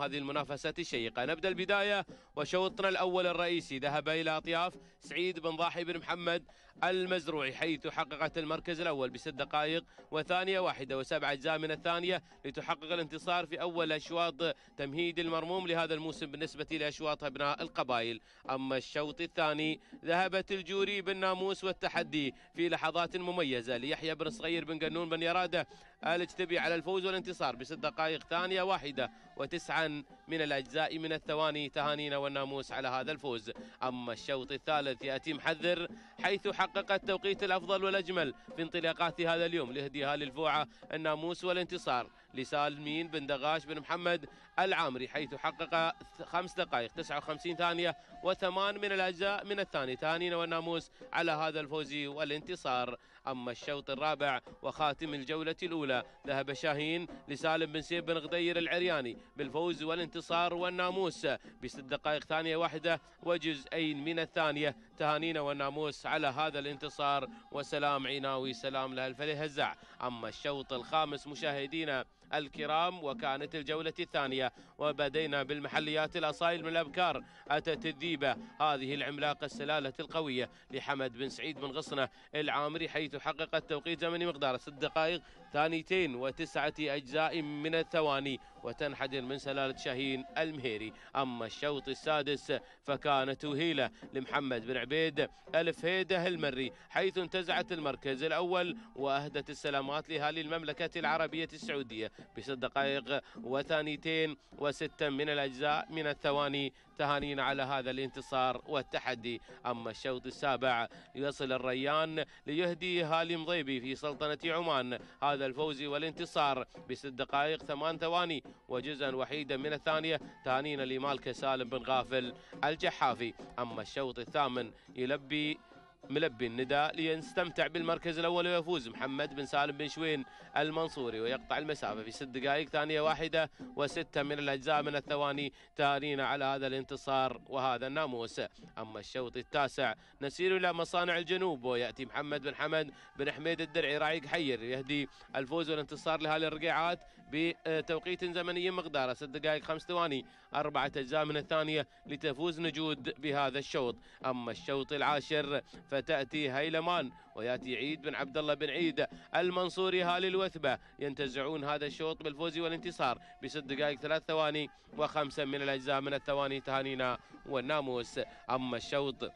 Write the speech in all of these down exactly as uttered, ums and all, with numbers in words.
هذه المنافسات الشيقة. نبدأ البداية وشوطنا الأول الرئيسي ذهب إلى أطياف سعيد بن ضاحي بن محمد المزروعي، حيث حققت المركز الأول بست دقائق وثانية واحدة وسبع أجزاء من الثانية لتحقق الانتصار في أول أشواط تمهيد المرموم لهذا الموسم بالنسبة لأشواط أبناء القبائل. أما الشوط الثاني ذهبت الجوري بالناموس والتحدي في لحظات مميزة ليحيى بن صغير بن قنون بن يرادة الاجتبي على الفوز والانتصار بست دقائق ثانية واحدة وتسعا من الأجزاء من الثواني. تهانينا والناموس على هذا الفوز. أما الشوط الثالث يأتي محذر، حيث حقق التوقيت الأفضل والأجمل في انطلاقات هذا اليوم لهديها للفوعة الناموس والانتصار لسالمين بن دغاش بن محمد العامري، حيث حقق خمس دقائق تسعة وخمسين ثانية وثمان من الأجزاء من الثاني. تهانينا والناموس على هذا الفوز والانتصار. أما الشوط الرابع وخاتم الجولة الأولى ذهب شاهين لسالم بن سيف بن غدير العرياني بالفوز والانتصار والناموس بست دقائق ثانية واحدة وجزئين من الثانية. تهانينا والناموس على هذا الانتصار وسلام عيناوي، سلام له الفلي هزاع. أما الشوط الخامس مشاهدينا الكرام وكانت الجولة الثانية وبدينا بالمحليات الأصايل من الأبكار. أتت الذيبة هذه العملاقة السلالة القوية لحمد بن سعيد بن غصنة العامري، حيث حققت توقيت زمني مقداره ست دقائق ثانيتين وتسعة أجزاء من الثواني وتنحدر من سلالة شاهين المهيري. أما الشوط السادس فكانت وهيلة لمحمد بن عبيد الفهيدة المري، حيث انتزعت المركز الأول وأهدت السلامات لأهالي المملكة العربية السعودية بست دقائق وثانيتين وستة من الأجزاء من الثواني. تهانينا على هذا الانتصار والتحدي. أما الشوط السابع يصل الريان ليهدي هالي مضيبي في سلطنة عمان هذا الفوز والانتصار بست دقائق ثمان ثواني وجزءا وحيدا من الثانية. تهانينا لمالك سالم بن غافل الجحافي. أما الشوط الثامن يلبي ملبي النداء ليستمتع بالمركز الأول ويفوز محمد بن سالم بن شوين المنصوري ويقطع المسافة في ست دقائق ثانية واحدة وستة من الأجزاء من الثواني. تهانينا على هذا الانتصار وهذا الناموس. أما الشوط التاسع نسير إلى مصانع الجنوب ويأتي محمد بن حمد بن حميد الدرعي راعي حير يهدي الفوز والانتصار لهالي الرقيعات بتوقيت زمني مقداره ست دقائق خمس ثواني أربعة أجزاء من الثانية لتفوز نجود بهذا الشوط. أما الشوط العاشر فتأتي هيلمان ويأتي عيد بن عبد الله بن عيد المنصوري هالي الوثبة ينتزعون هذا الشوط بالفوز والانتصار بست دقائق ثلاث ثواني وخمسة من الأجزاء من الثواني. تهانينا والناموس. أما الشوط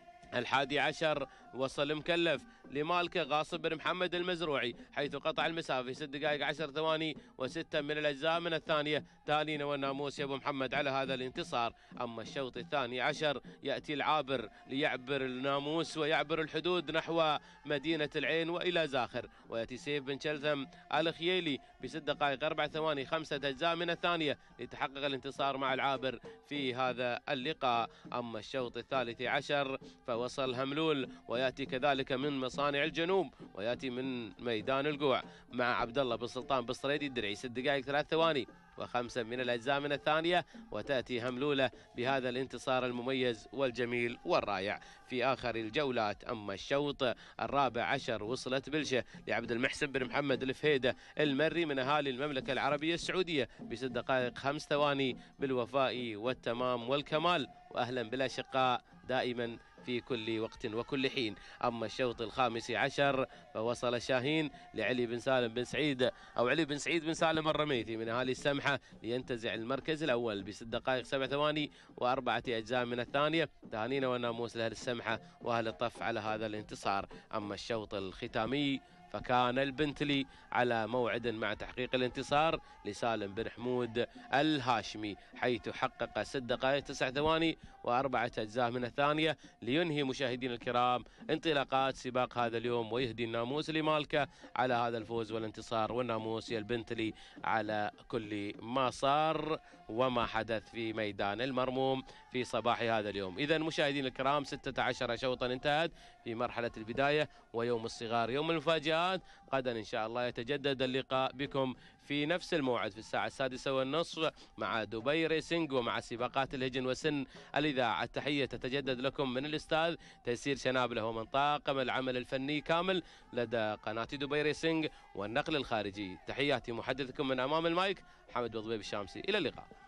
الحادي عشر وصل مكلف لمالكه غاصب بن محمد المزروعي، حيث قطع المسافة في ست دقائق عشر ثواني وستة من الأجزاء من الثانية. تهانينا والناموس يا أبو محمد على هذا الانتصار. أما الشوط الثاني عشر يأتي العابر ليعبر الناموس ويعبر الحدود نحو مدينة العين وإلى زاخر، ويأتي سيف بن شلثم الخييلي بست دقائق أربع ثواني خمسة أجزاء من الثانية لتحقق الانتصار مع العابر في هذا اللقاء. أما الشوط الثالث عشر وصل هملول وياتي كذلك من مصانع الجنوب وياتي من ميدان القوع مع عبد الله بن سلطان بالصريدي الدرعي ست دقائق ثلاث ثواني وخمسة من الأجزاء من الثانية. وتأتي هملولة بهذا الانتصار المميز والجميل والرائع في آخر الجولات. أما الشوط الرابع عشر وصلت بلشة لعبد المحسن بن محمد الفهيدة المري من أهالي المملكة العربية السعودية بست دقائق خمس ثواني بالوفاء والتمام والكمال، وأهلا بالأشقاء دائما في كل وقت وكل حين. أما الشوط الخامس عشر فوصل شاهين لعلي بن سالم بن سعيد أو علي بن سعيد بن سالم الرميثي من أهالي السمحة لينتزع المركز الأول بست دقائق سبع ثواني وأربعة أجزاء من الثانية. تهانينا والناموس لأهل السمحة وأهل الطف على هذا الانتصار. أما الشوط الختامي فكان البنتلي على موعد مع تحقيق الانتصار لسالم بن حمود الهاشمي، حيث حقق ست دقائق تسع ثواني وأربعة أجزاء من الثانية لينهي مشاهدين الكرام انطلاقات سباق هذا اليوم ويهدي الناموس لمالكه على هذا الفوز والانتصار، والناموس يا البنتلي على كل ما صار وما حدث في ميدان المرموم في صباح هذا اليوم. إذا مشاهدين الكرام ستة عشر شوطا انتهت في مرحلة البداية، ويوم الصغار يوم المفاجآت. غدا إن شاء الله يتجدد اللقاء بكم في نفس الموعد في الساعة السادسة والنصف مع دبي ريسنج ومع سباقات الهجن وسن الإذاعة. التحية تتجدد لكم من الأستاذ تيسير شنابله ومن طاقم العمل الفني كامل لدى قناة دبي ريسنج والنقل الخارجي. تحياتي محدثكم من أمام المايك حمد بضبيب الشامسي، إلى اللقاء.